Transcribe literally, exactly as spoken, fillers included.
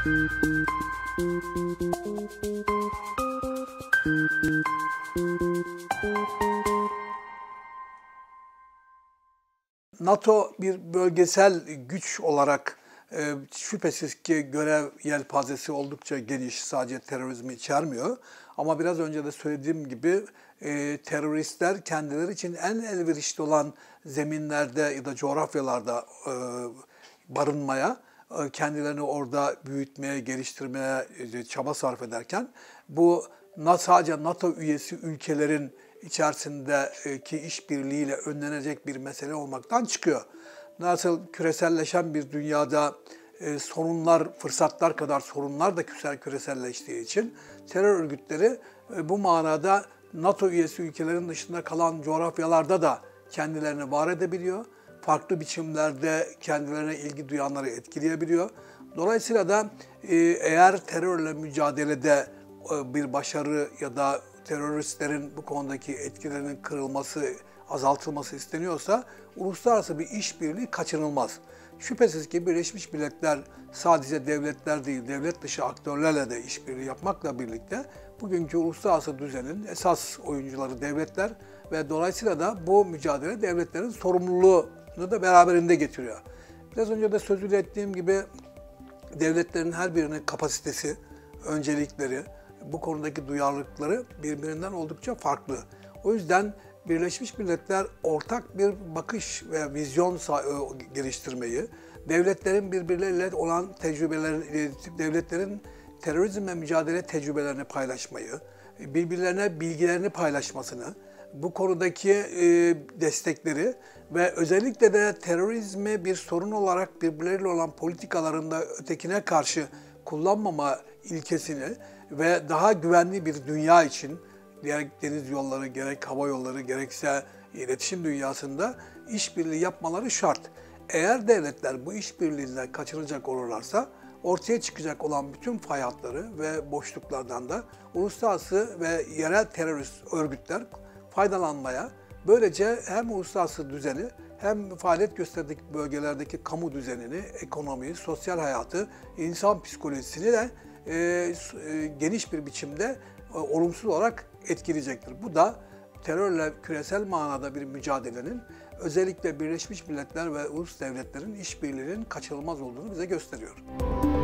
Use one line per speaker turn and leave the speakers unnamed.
NATO bir bölgesel güç olarak e, şüphesiz ki görev yelpazesi oldukça geniş, sadece terörizmi içermiyor. Ama biraz önce de söylediğim gibi e, teröristler kendileri için en elverişli olan zeminlerde ya da coğrafyalarda e, barınmaya, e, kendilerini orada büyütmeye, geliştirmeye e, çaba sarf ederken bu sadece NATO üyesi ülkelerin içerisindeki işbirliğiyle önlenecek bir mesele olmaktan çıkıyor. Nasıl küreselleşen bir dünyada e, sorunlar, fırsatlar kadar sorunlar da küresel küreselleştiği için terör örgütleri e, bu manada NATO üyesi ülkelerin dışında kalan coğrafyalarda da kendilerini var edebiliyor. Farklı biçimlerde kendilerine ilgi duyanları etkileyebiliyor. Dolayısıyla da e, eğer terörle mücadelede e, bir başarı ya da teröristlerin bu konudaki etkilerinin kırılması, azaltılması isteniyorsa uluslararası bir işbirliği kaçınılmaz. Şüphesiz ki Birleşmiş Milletler sadece devletler değil, devlet dışı aktörlerle de işbirliği yapmakla birlikte bugünkü uluslararası düzenin esas oyuncuları devletler ve dolayısıyla da bu mücadele devletlerin sorumluluğunu da beraberinde getiriyor. Biraz önce de sözünü ettiğim gibi devletlerin her birinin kapasitesi, öncelikleri, bu konudaki duyarlılıkları birbirinden oldukça farklı. O yüzden Birleşmiş Milletler ortak bir bakış ve vizyon geliştirmeyi, devletlerin birbirleriyle olan tecrübelerini, devletlerin terörizmle mücadele tecrübelerini paylaşmayı, birbirlerine bilgilerini paylaşmasını, bu konudaki destekleri ve özellikle de terörizmi bir sorun olarak birbirleriyle olan politikalarında ötekine karşı kullanmama ilkesini ve daha güvenli bir dünya için gerek deniz yolları, gerek hava yolları, gerekse iletişim dünyasında işbirliği yapmaları şart. Eğer devletler bu işbirliğinden kaçınacak olurlarsa ortaya çıkacak olan bütün fay hatları ve boşluklardan da uluslararası ve yerel terörist örgütler faydalanmaya, böylece hem uluslararası düzeni hem faaliyet gösterdiği bölgelerdeki kamu düzenini, ekonomiyi, sosyal hayatı, insan psikolojisini de e, e, geniş bir biçimde e, olumsuz olarak etkileyecektir. Bu da terörle küresel manada bir mücadelenin özellikle Birleşmiş Milletler ve ulus devletlerin işbirliğinin kaçınılmaz olduğunu bize gösteriyor.